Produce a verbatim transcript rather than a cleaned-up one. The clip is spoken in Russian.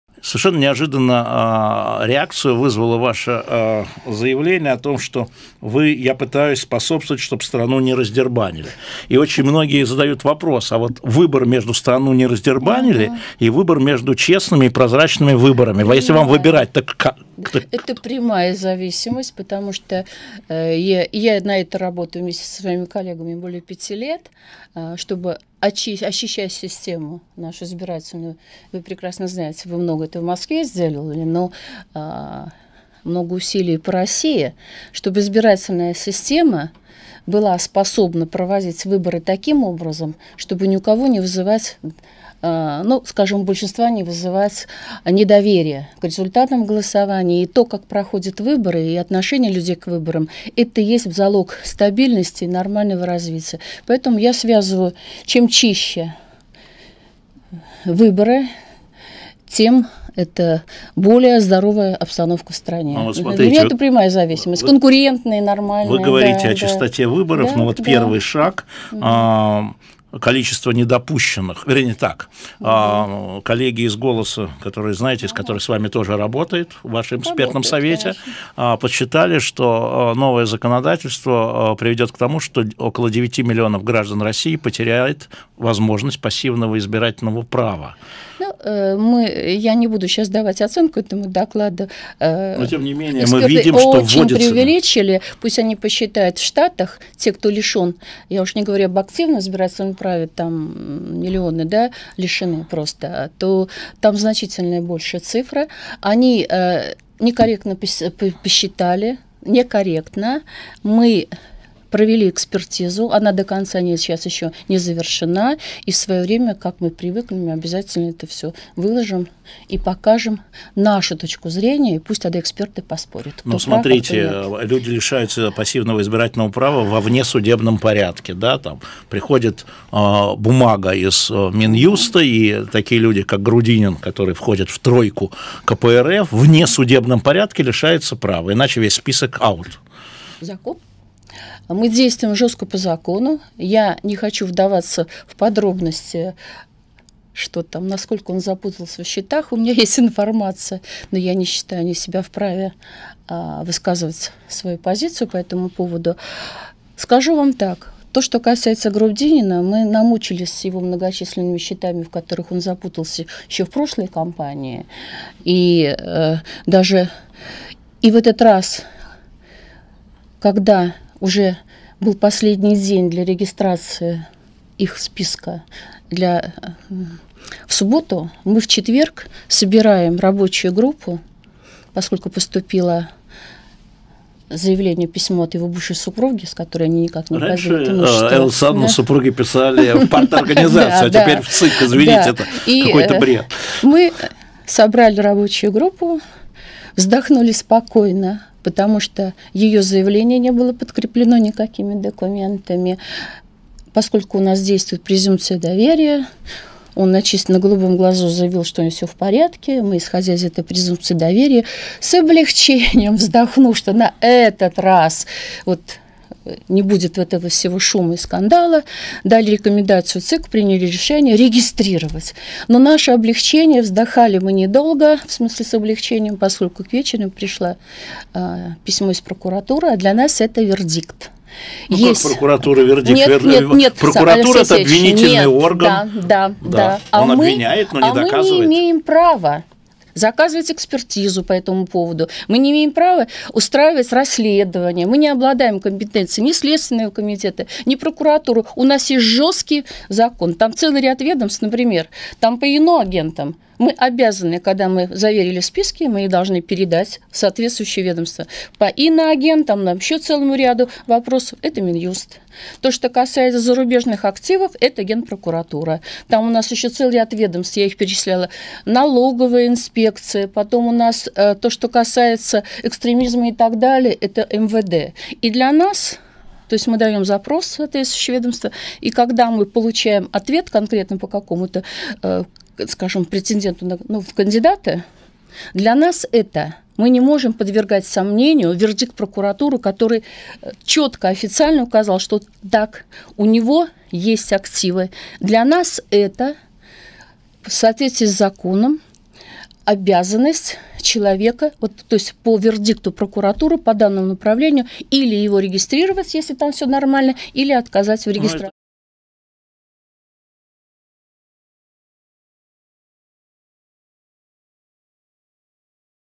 Совершенно неожиданно э, реакцию вызвало ваше э, заявление о том, что вы, я пытаюсь способствовать, чтобы страну не раздербанили. И очень многие задают вопрос, а вот выбор между страну не раздербанили uh-huh. и выбор между честными и прозрачными выборами. Прямая. Если вам выбирать, так как? Это прямая зависимость, потому что э, я, я на это работаю вместе со своими коллегами более пяти лет, э, чтобы очи, очищать систему нашу избирательную. Вы прекрасно знаете, вы много это в Москве сделали, но э, много усилий по России, чтобы избирательная система была способна проводить выборы таким образом, чтобы ни у кого не вызывать, ну, скажем, большинства не вызывать недоверие к результатам голосования. И то, как проходят выборы, и отношение людей к выборам, это и есть залог стабильности и нормального развития. Поэтому я связываю, чем чище выборы, тем это более здоровая обстановка в стране. Ну, вот смотрите, для меня это прямая зависимость, вы, конкурентная, нормальная. Вы говорите да, о чистоте да. выборов, да, но вот да. первый шаг угу. а, количество недопущенных, вернее так, угу. коллеги из «Голоса», которые, знаете, с которой с вами тоже работает в вашем экспертном совете, конечно. Подсчитали, что новое законодательство приведет к тому, что около девяти миллионов граждан России потеряет возможность пассивного избирательного права. Ну, мы, я не буду сейчас давать оценку этому докладу. Но, тем не менее, мы видим, что очень вводится... преувеличили, пусть они посчитают в Штатах, те, кто лишен, я уж не говорю об активном избирательном праве, там миллионы, да, лишены просто, то там значительная большая цифра. Они э, некорректно посчитали, некорректно. Мы провели экспертизу, она до конца не, сейчас еще не завершена, и в свое время, как мы привыкли, мы обязательно это все выложим и покажем нашу точку зрения, и пусть тогда эксперты поспорят. Ну, смотрите, прав, люди лишаются пассивного избирательного права во внесудебном порядке, да, там приходит э, бумага из э, Минюста, и такие люди, как Грудинин, которые входят в тройку ка пэ эр эф, в внесудебном порядке лишаются права, иначе весь список аут. Закон? Мы действуем жестко по закону. Я не хочу вдаваться в подробности, что там, насколько он запутался в счетах. У меня есть информация, но я не считаю ни себя вправе а, высказывать свою позицию по этому поводу. Скажу вам так. То, что касается Грудинина, мы намучились с его многочисленными счетами, в которых он запутался еще в прошлой кампании. И э, даже и в этот раз, когда уже был последний день для регистрации их списка для... в субботу, мы в четверг собираем рабочую группу, поскольку поступило заявление, письмо от его бывшей супруги, с которой они никак не указывают имущество. Раньше Элла Санна супруги писали в парторганизацию, а теперь в ЦИК, извините, это какой-то бред. Мы собрали рабочую группу, вздохнули спокойно, потому что ее заявление не было подкреплено никакими документами. Поскольку у нас действует презумпция доверия, он на чисто на голубом глазу заявил, что у него все в порядке. Мы, исходя из этой презумпции доверия, с облегчением вздохнув, что на этот раз вот не будет этого всего шума и скандала, дали рекомендацию ЦИК, приняли решение регистрировать. Но наше облегчение, вздохали мы недолго, в смысле с облегчением, поскольку к вечеру пришло а, письмо из прокуратуры, а для нас это вердикт. Ну, есть... как прокуратура вердикт? Нет, Вер... нет, нет, прокуратура – это обвинительный нет, орган. Да, да, да. да. А Он мы, обвиняет, но не а доказывает. Мы не имеем права заказывать экспертизу по этому поводу. Мы не имеем права устраивать расследование. Мы не обладаем компетенцией ни Следственного комитета, ни прокуратуры. У нас есть жесткий закон. Там целый ряд ведомств, например, там по иноагентам. Мы обязаны, когда мы заверили списки, мы их должны передать в соответствующее ведомство. По иноагентам, нам еще целому ряду вопросов, это Минюст. То, что касается зарубежных активов, это Генпрокуратура. Там у нас еще целый ряд ведомств, я их перечисляла. Налоговая инспекция, потом у нас э, то, что касается экстремизма и так далее, это эм вэ дэ. И для нас... То есть мы даем запрос в соответствующее ведомство, и когда мы получаем ответ конкретно по какому-то, э, скажем, претенденту на, ну, в кандидаты, для нас это мы не можем подвергать сомнению вердикт прокуратуры, который четко официально указал, что так, у него есть активы. Для нас это в соответствии с законом обязанность человека, вот, то есть по вердикту прокуратуры по данному направлению, или его регистрировать, если там все нормально, или отказать в регистрации.